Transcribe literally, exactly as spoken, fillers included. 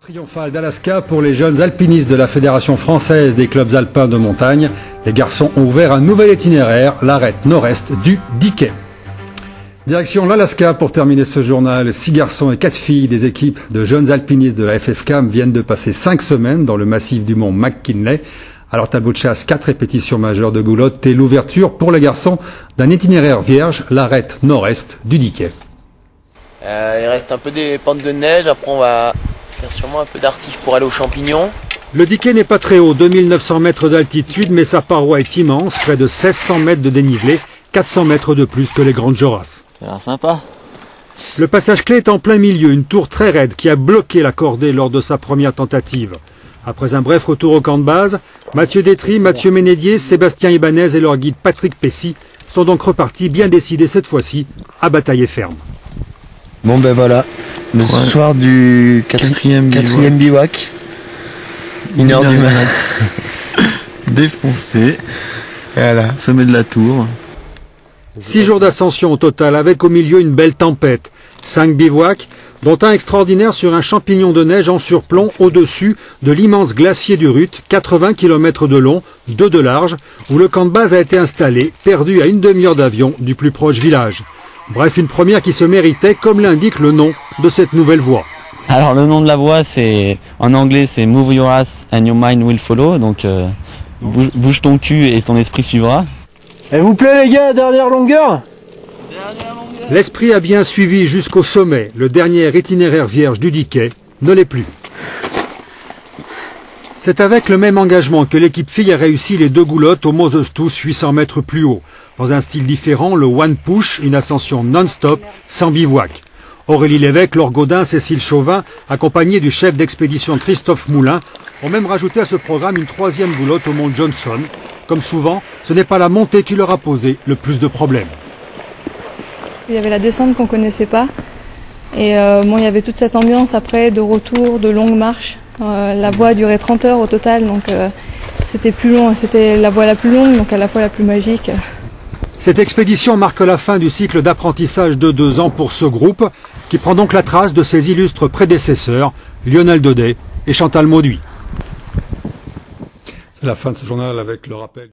Triomphale d'Alaska pour les jeunes alpinistes de la Fédération française des clubs alpins de montagne. Les garçons ont ouvert un nouvel itinéraire, l'arête nord-est du Dickey. Direction l'Alaska pour terminer ce journal. Six garçons et quatre filles des équipes de jeunes alpinistes de la F F C A M viennent de passer cinq semaines dans le massif du mont McKinley. À leur tableau de chasse, quatre répétitions majeures de goulotte et l'ouverture pour les garçons d'un itinéraire vierge, l'arête nord-est du Dickey. Euh, il reste un peu des pentes de neige, après on va faire sûrement un peu d'artif pour aller aux champignons. Le Dickey n'est pas très haut, deux mille neuf cents mètres d'altitude, mais sa paroi est immense, près de seize cents mètres de dénivelé, quatre cents mètres de plus que les Grandes Jorasses. Ça a l'air sympa. Le passage clé est en plein milieu, une tour très raide qui a bloqué la cordée lors de sa première tentative. Après un bref retour au camp de base, Mathieu Détry, Mathieu Ménédier, Sébastien Ibanez et leur guide Patrick Pessy sont donc repartis bien décidés cette fois-ci à batailler ferme. Bon ben voilà, le ouais. soir du quatrième, quatrième bivouac, une heure du mat. Défoncé, voilà, sommet de la tour. Six jours d'ascension au total, avec au milieu une belle tempête. Cinq bivouacs, dont un extraordinaire sur un champignon de neige en surplomb au-dessus de l'immense glacier du Ruth, quatre-vingts kilomètres de long, deux de large, où le camp de base a été installé, perdu à une demi-heure d'avion du plus proche village. Bref, une première qui se méritait, comme l'indique le nom de cette nouvelle voie. Alors le nom de la voie, c'est en anglais, c'est Move Your Ass and Your Mind Will Follow, donc euh, bouge, bouge ton cul et ton esprit suivra. Elle vous plaît les gars, dernière longueur? Dernière longueur. L'esprit a bien suivi jusqu'au sommet. Le dernier itinéraire vierge du Dickey ne l'est plus. C'est avec le même engagement que l'équipe fille a réussi les deux goulottes au Moses Tous, huit cents mètres plus haut. Dans un style différent, le One Push, une ascension non-stop, sans bivouac. Aurélie Lévesque, Laure Gaudin, Cécile Chauvin, accompagnés du chef d'expédition Christophe Moulin, ont même rajouté à ce programme une troisième goulotte au mont Johnson. Comme souvent, ce n'est pas la montée qui leur a posé le plus de problèmes. Il y avait la descente qu'on ne connaissait pas. Et euh, bon, il y avait toute cette ambiance après, de retour, de longues marches. Euh, la voie a duré trente heures au total, donc euh, c'était plus long, c'était la voie la plus longue, donc à la fois la plus magique. Cette expédition marque la fin du cycle d'apprentissage de deux ans pour ce groupe, qui prend donc la trace de ses illustres prédécesseurs, Lionel Daudet et Chantal Mauduit. C'est la fin de ce journal avec le rappel.